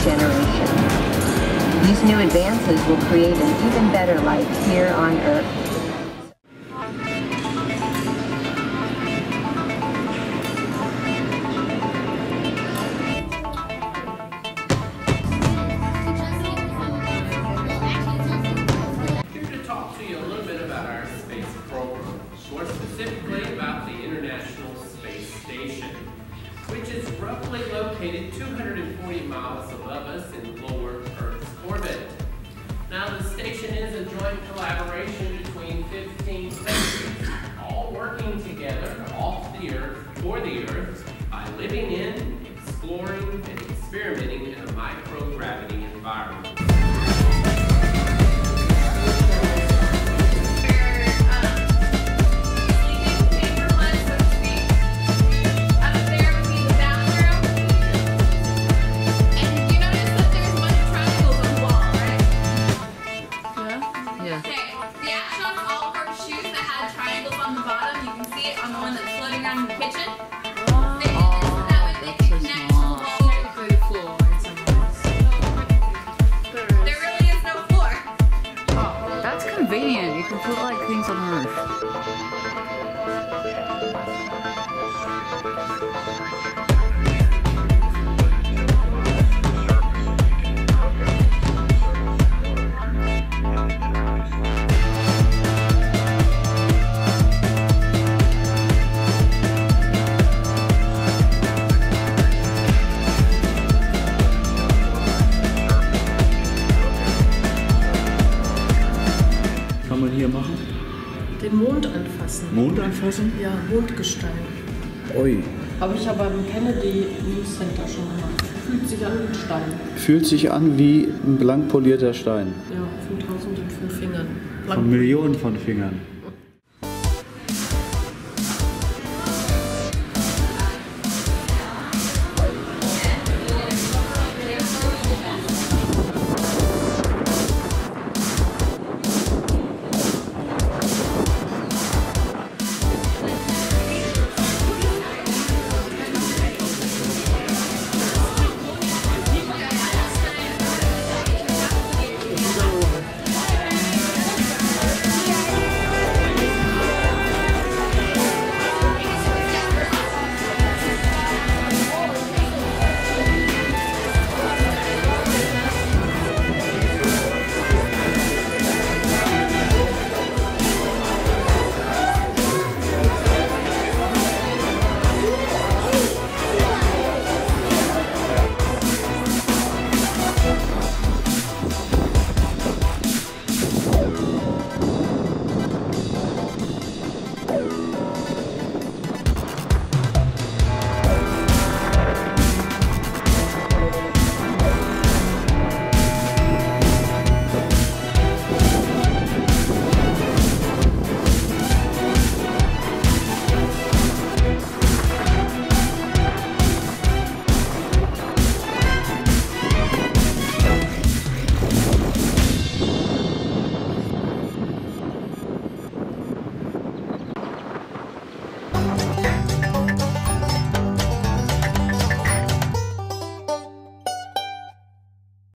generation. These new advances will create an even better life here on Earth. More specifically about the International Space Station, which is roughly located 240 miles above us in lower Earth's orbit. Now, the station is a joint collaboration between 15 countries, all working together off the Earth, for the Earth, by living in, exploring, and experimenting in a microgravity environment. Convenient. You can put like things on the roof. Kann man hier machen? Den Mond anfassen. Mond anfassen? Ja, Mondgestein. Ui. Habe ich aber im Kennedy News Center schon gemacht. Fühlt sich an wie ein Stein. Fühlt sich an wie ein blank polierter Stein. Ja, von tausenden von Fingern. Von Millionen von Fingern.